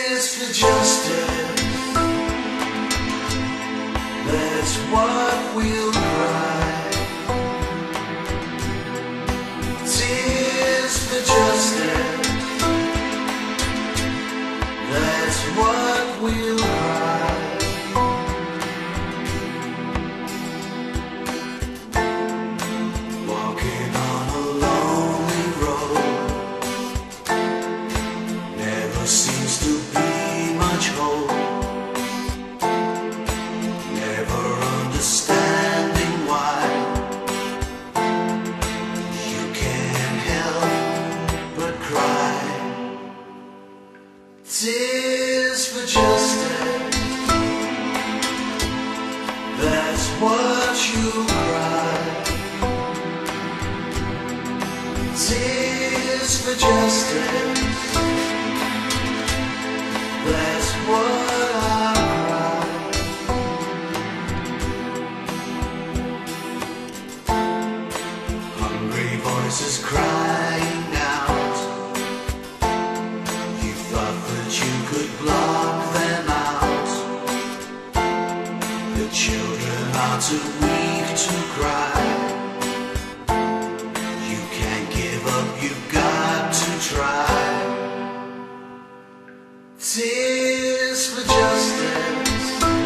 Tears for justice, that's what we'll cry. Tears for justice, that's what we'll cry. Walking on a lonely road, never seems to be much hope. Never understanding why you can't help but cry. Tears for justice, that's what you cry. Tears for justice, that's what I cry. Hungry voices crying out. You thought that you could block them out. The children are too weak to cry. You can't give up, you've got to try. Tears for justice,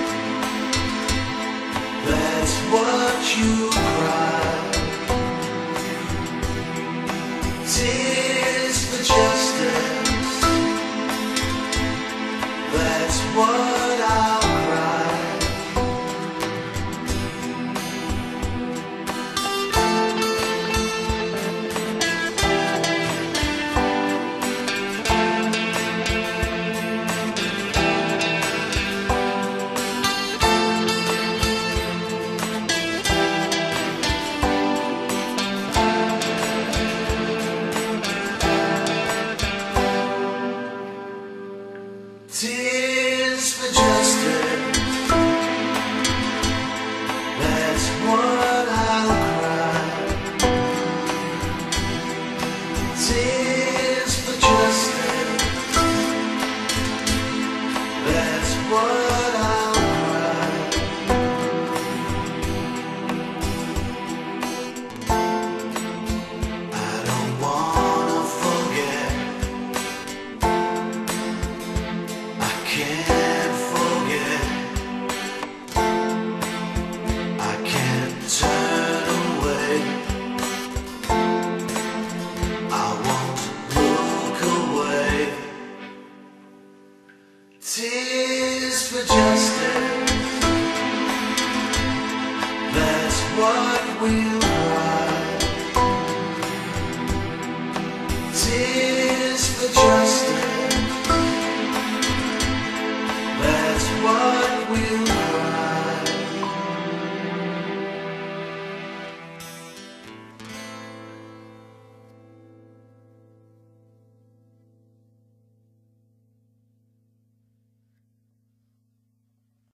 that's what you cry. Tears for justice, that's what I'll cry. Tears for justice, that's what I'll cry. Tears for justice, that's what I'll cry. I don't wanna forget, can't forget, I can't turn away, I won't look away. Tears for justice, that's what we'll cry. Tears for justice,